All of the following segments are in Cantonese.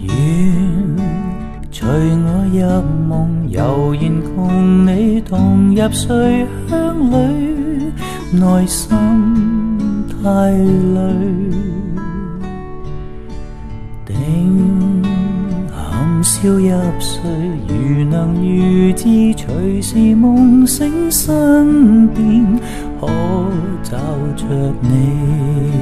願隨我入夢，悠然共你同入睡鄉裏，內心太累，定含笑入睡，如能預知隨時夢醒身邊，可找着你。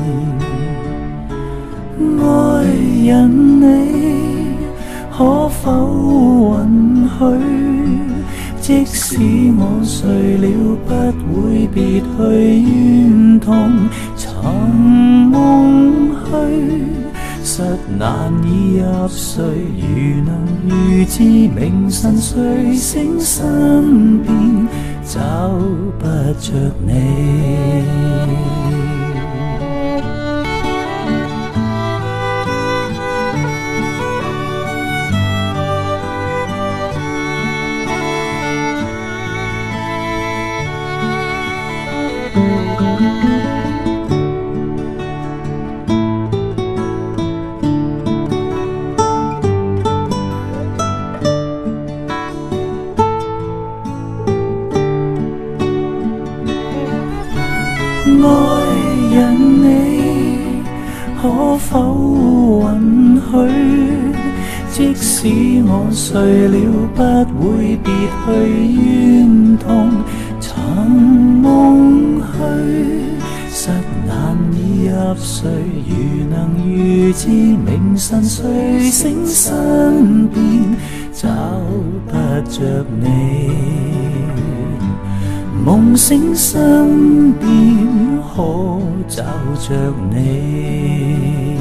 愛人你可否允許，即使我睡了不會別去，願同尋夢去，實難以入睡，如能預知明晨睡醒身邊，找不着你。愛人你可否允許，即使我睡了不會別去，願同尋夢去，實難以入睡，如能預知明晨睡醒身邊，找不着你。夢醒身邊可找着你。